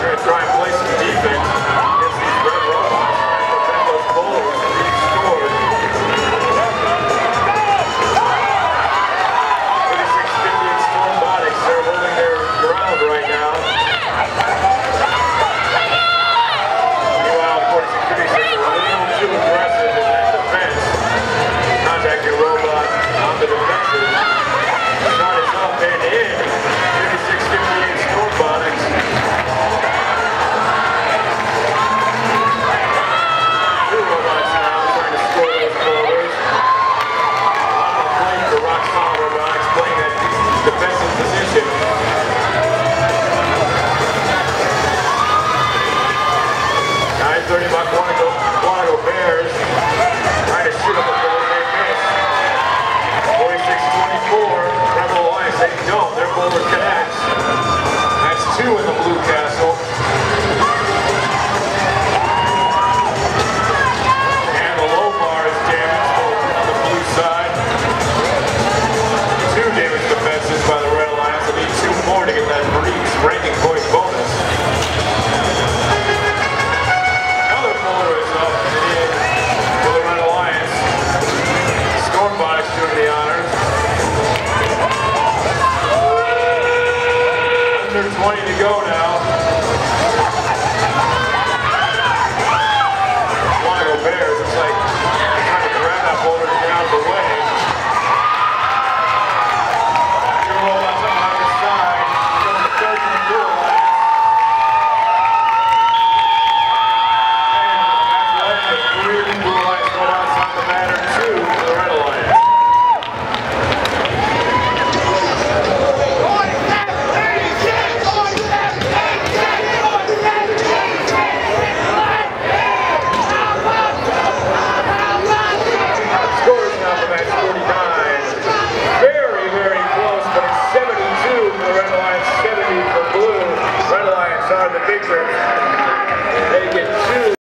going to try and play some defense against these red robots, trying to prevent those bowlers from being scored. 36-50 Stormbotics, they're holding their ground right now. Meanwhile, 46-56 are a little too aggressive in that defense. Contacting robot on the defensive. Shot is up and in. 56-58 Stormbotics. Two robots now trying to score those bowlers. A lot of play for Rock Solid Robotics playing that defensive position. 9:30 by Quantico Bears trying to shoot up a goal, they miss. 46-24, Rebel Alliance, they don't. Their bowler connects. That's two in the Blue Castle. And the low bar is damaged on the blue side. Two damaged defenses by the Red Alliance. They need two more to get that Breeze ranking point bonus. Another bowler is up and in for the Red Alliance. Stormbotics doing the honors. Under 20 to go now. Quantico Bears, it's like trying to grab that bowler to get out of the way. Two robots up on the side. Going to third from the Blue Alliance. And that's led to three Blue Alliance robots on the batter, two for the Red Alliance. Scores now for match 49. Very, very close, but it's 72 for the Red Alliance, 70 for Blue. Red Alliance are the victors.